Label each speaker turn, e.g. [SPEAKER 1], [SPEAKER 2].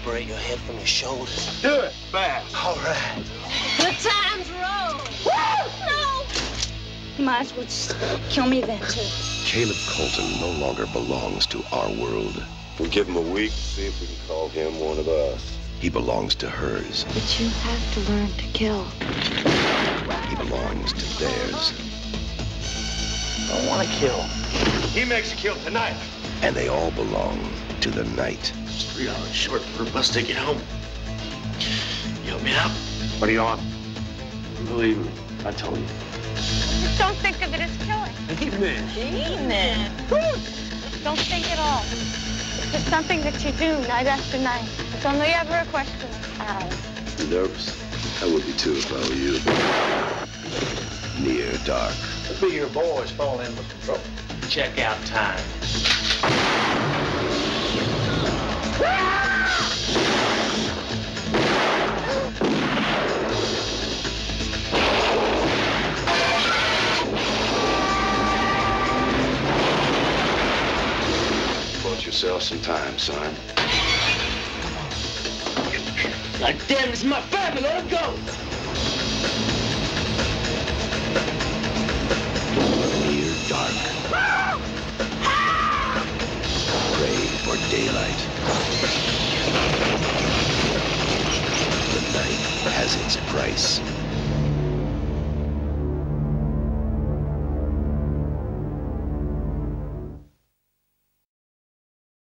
[SPEAKER 1] separate your head from your shoulders.
[SPEAKER 2] Do it fast.
[SPEAKER 1] All right.
[SPEAKER 3] The time's roll. No! You might as well just kill me then, too.
[SPEAKER 4] Caleb Colton no longer belongs to our world.
[SPEAKER 5] We'll give him a week, see if we can call him one of us.
[SPEAKER 4] He belongs to hers.
[SPEAKER 6] But you have to learn to kill.
[SPEAKER 4] He belongs to theirs.
[SPEAKER 1] I don't want to kill.
[SPEAKER 2] He makes you kill tonight.
[SPEAKER 4] And they all belong to the night.
[SPEAKER 1] It's $3 short for a bus ticket home. You help me out?
[SPEAKER 2] What do you want?
[SPEAKER 1] Believe me, I told you.
[SPEAKER 3] Just don't think of it as killing.
[SPEAKER 2] Evening.
[SPEAKER 3] Evening. Don't think at all. It's just something that you do night after night. It's only ever a question of how.
[SPEAKER 5] You nervous? I would be too if I were you.
[SPEAKER 4] Near dark.
[SPEAKER 1] The bigger boys falling in with the trouble. Check out time.
[SPEAKER 5] Bought yourself some time, son.
[SPEAKER 1] God damn, this is my family. Let him go.
[SPEAKER 4] Near dark. Pray for daylight. The night has its price.